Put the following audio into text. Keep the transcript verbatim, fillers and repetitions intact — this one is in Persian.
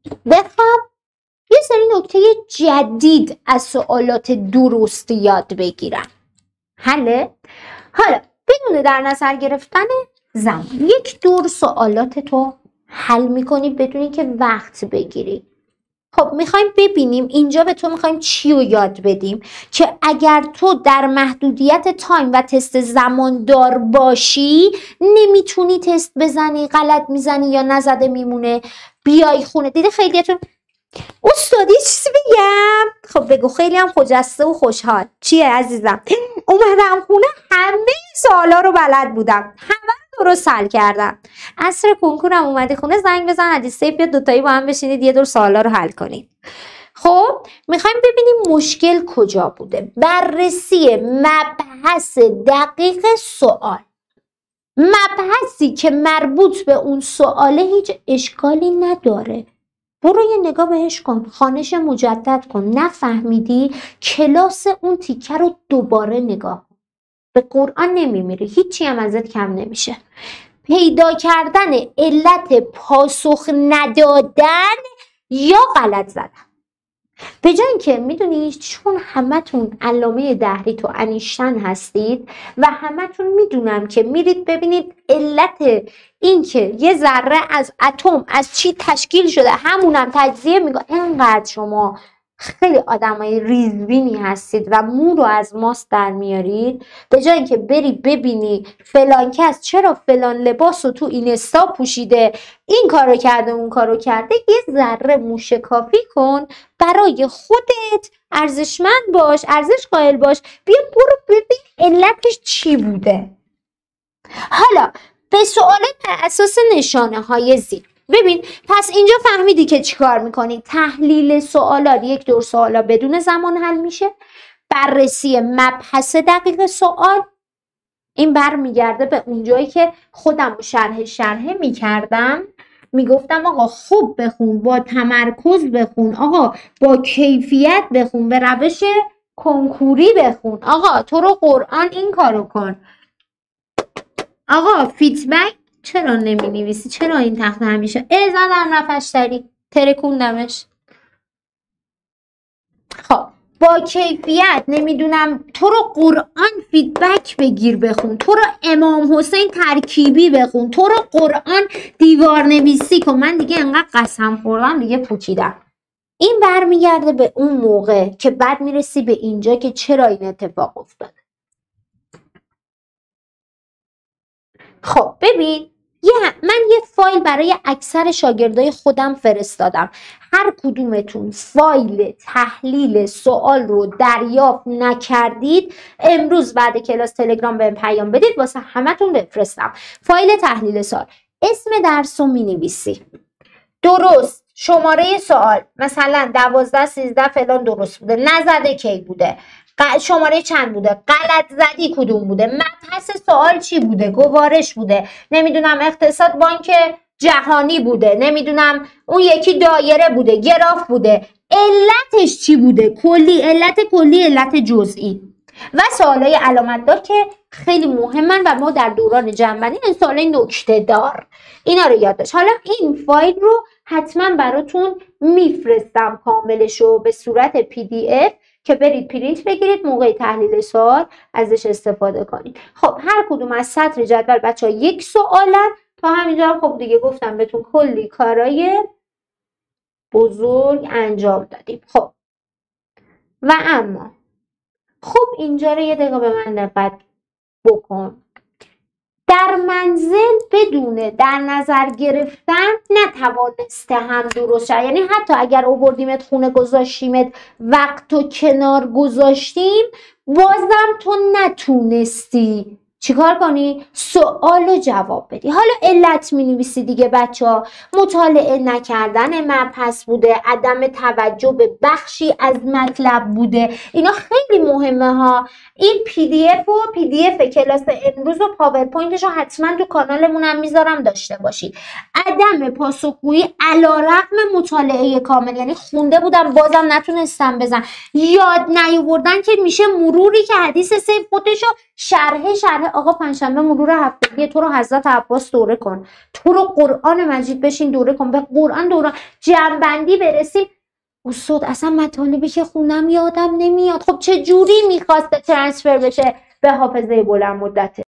بخوام یه سری نکته جدید از سوالات درست یاد بگیرم. حله؟ حالا بدون در نظر گرفتن زمان یک دور سوالات تو حل میکنی بدون که وقت بگیری. خب میخوایم ببینیم اینجا به تو میخوایم چی رو یاد بدیم که اگر تو در محدودیت تایم و تست زمان دار باشی نمیتونی تست بزنی، غلط میزنی یا نزده میمونه، بیای خونه. دیده خیلیتون استادی چیزی بگم؟ خب بگو. خیلی هم خجسته و خوشحال. چیه عزیزم؟ اومدم خونه همه سوالا رو بلد بودم، همه رو درست حل کردم. عصر کنکورم اومدی خونه زنگ بزن حدیثه بیاد دوتایی با هم بشینید یه دور سوالا رو حل کنید. خب میخوایم ببینیم مشکل کجا بوده. بررسی مبحث دقیق سوال، مبحثی که مربوط به اون سواله هیچ اشکالی نداره. برو یه نگاه بهش کن، خوانش مجدد کن. نفهمیدی کلاس اون تیکه رو دوباره نگاه کن. به قرآن نمیمیری، هیچی هم ازت کم نمیشه. پیدا کردن علت پاسخ ندادن یا غلط زدن. به جای اینکه میدونی چون همتون علامه دهری تو انیشتن هستید و همتون میدونم که میرید ببینید علت این که یه ذره از اتم از چی تشکیل شده همونم تجزیه میگه. اینقدر شما خیلی آدمای ریزبینی هستید و مو رو از ماست در میارید. به جای اینکه بری ببینی فلان کس چرا فلان لباس رو تو اینستا پوشیده، این کارو کرده اون کارو کرده، یه ذره موشکافی کن، برای خودت ارزشمند باش، ارزش قائل باش، بیا برو ببین علتش چی بوده. حالا به سوال بر اساس نشانه های زیر ببین. پس اینجا فهمیدی که چیکار میکنی؟ تحلیل سوالات، یک دور سوالا بدون زمان حل میشه. بررسی مبحث دقیق سوال، این برمیگرده به اونجایی که خودم رو شرح شرحه میکردم، میگفتم آقا خوب بخون، با تمرکز بخون، آقا با کیفیت بخون، به روش کنکوری بخون، آقا تو رو قرآن این کارو کن، آقا فیدبک چرا نمی نویسی؟ چرا این تخت همیشه ای زدم رفش تری ترکوندمش. خب با کیفیت نمیدونم تو رو قرآن فیدبک بگیر بخون، تو رو امام حسین ترکیبی بخون، تو رو قرآن دیوار نویسی کن. من دیگه انقدر قسم خوردم دیگه پوچیدم. این برمیگرده به اون موقع که بعد میرسی به اینجا که چرا این اتفاق افتاده. خب ببین یه من یه فایل برای اکثر شاگردای خودم فرستادم. هر کدومتون فایل تحلیل سوال رو دریافت نکردید امروز بعد کلاس تلگرام بهم پیام بدید واسه همتون بفرستم. فایل تحلیل سوال، اسم درس رو مینویسی، درست شماره سوال مثلا دوازده سیزده فلان درست بوده، نزده کی بوده، شماره چند بوده، غلط زدی کدوم بوده، مبحث سوال چی بوده، گوارش بوده، نمیدونم اقتصاد بانک جهانی بوده، نمیدونم اون یکی دایره بوده، گراف بوده، علتش چی بوده، کلی علت کلی، علت جزئی و سوالای علامت دار که خیلی مهمن و ما در دوران جنبندی این سوالای نکته دار اینا رو یاد داشت. حالا این فایل رو حتما براتون میفرستم کاملشو به صورت پی دی اف که برید پرینت بگیرید موقع تحلیل سوال ازش استفاده کنید. خب هر کدوم از سطر جدول بچه ها یک سوالن. تا همینجا خب دیگه گفتم بهتون کلی کارای بزرگ انجام دادیم. خب و اما خب اینجا رو یه دقیقه به من دقت بکن. در منزل بدون در نظر گرفتن نتوانسته هم درست شد، یعنی حتی اگر آوردیمت خونه گذاشتیمت وقت و کنار گذاشتیم بازم تو نتونستی چیکار کنی؟ سوال رو جواب بدی. حالا علت می نویسی دیگه بچه ها، مطالعه نکردن مبحث بوده، عدم توجه به بخشی از مطلب بوده، اینا خیلی مهمه ها. این پی دی اف و پی دی اف کلاس امروز و پاورپوینتش رو حتما تو کانالمون هم میذارم داشته باشید. عدم پاسخگویی علیرغم مطالعه کامل، یعنی خونده بودم بازم نتونستم بزن، یاد نیاوردن که میشه مروری که حدیث سیف خودشو شرح شرح بله آقا پنجشنبه مرور هفتگی تو رو حضرت عباس دوره کن، تو رو قرآن مجید بشین دوره کن، به قرآن دوره جمع‌بندی برسیم. استاد اصلا مطالبی که خوندم یادم نمیاد. خب چه جوری میخواسته ترانسفر بشه به حافظه بلند مدته؟